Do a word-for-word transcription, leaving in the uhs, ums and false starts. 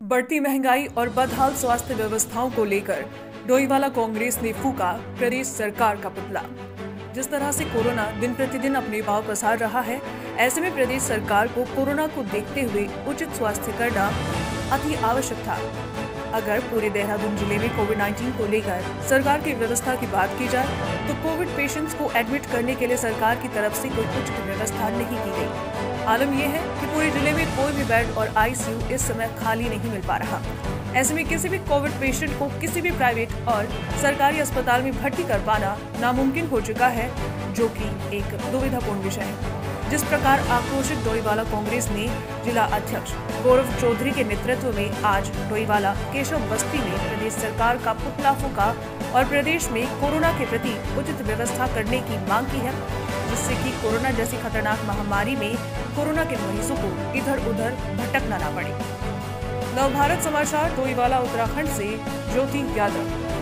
बढ़ती महंगाई और बदहाल स्वास्थ्य व्यवस्थाओं को लेकर डोईवाला कांग्रेस ने फूका प्रदेश सरकार का पुतला। जिस तरह से कोरोना दिन प्रतिदिन अपने भाव पसार रहा है, ऐसे में प्रदेश सरकार को कोरोना को देखते हुए उचित स्वास्थ्य करना अति आवश्यक था। अगर पूरे देहरादून जिले में कोविड उन्नीस को लेकर सरकार की व्यवस्था की बात की जाए तो कोविड पेशेंट्स को एडमिट करने के लिए सरकार की तरफ से कोई उचित व्यवस्था नहीं की गई। आलम यह है कि पूरे जिले में कोई भी बेड और आईसीयू इस समय खाली नहीं मिल पा रहा। ऐसे में किसी भी कोविड पेशेंट को किसी भी प्राइवेट और सरकारी अस्पताल में भर्ती कर पाना नामुमकिन हो चुका है, जो कि एक दुविधापूर्ण विषय है। जिस प्रकार आक्रोशित डोईवाला कांग्रेस ने जिला अध्यक्ष गौरव चौधरी के नेतृत्व में आज डोईवाला केशव बस्ती में प्रदेश सरकार का पुतला फूका और प्रदेश में कोरोना के प्रति उचित व्यवस्था करने की मांग की है, जिससे कि कोरोना जैसी खतरनाक महामारी में कोरोना के मरीजों को इधर उधर भटकना न पड़े। नवभारत समाचार डोईवाला उत्तराखंड से ज्योति यादव।